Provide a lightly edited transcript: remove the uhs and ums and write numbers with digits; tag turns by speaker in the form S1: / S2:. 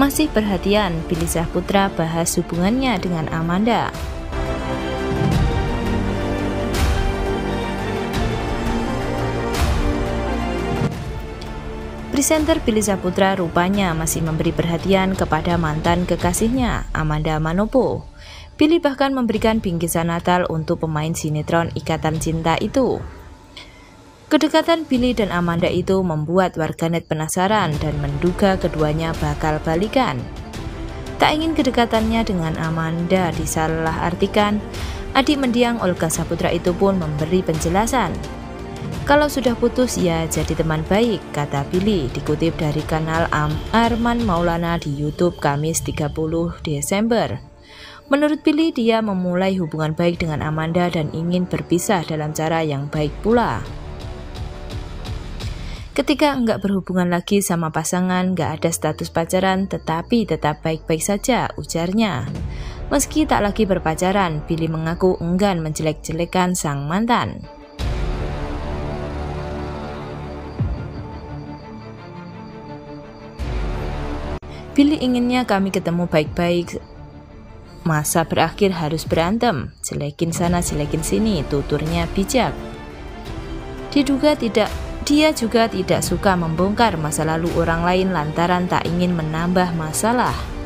S1: Masih perhatian, Billy Syahputra bahas hubungannya dengan Amanda. Presenter Billy Syahputra rupanya masih memberi perhatian kepada mantan kekasihnya, Amanda Manopo. Billy bahkan memberikan bingkisan Natal untuk pemain sinetron Ikatan Cinta itu. Kedekatan Billy dan Amanda itu membuat warganet penasaran dan menduga keduanya bakal balikan. Tak ingin kedekatannya dengan Amanda disalahartikan, adik mendiang Olga Syahputra itu pun memberi penjelasan. Kalau sudah putus ya jadi teman baik, kata Billy, dikutip dari kanal Arman Maulana di YouTube Kamis 30 Desember. Menurut Billy, dia memulai hubungan baik dengan Amanda dan ingin berpisah dalam cara yang baik pula. Ketika enggak berhubungan lagi sama pasangan, enggak ada status pacaran, tetapi tetap baik-baik saja, ujarnya. Meski tak lagi berpacaran, Billy mengaku enggan menjelek-jelekan sang mantan. Billy inginnya kami ketemu baik-baik, masa berakhir harus berantem, jelekin sana jelekin sini, tuturnya bijak. Dia juga tidak suka membongkar masa lalu orang lain lantaran tak ingin menambah masalah.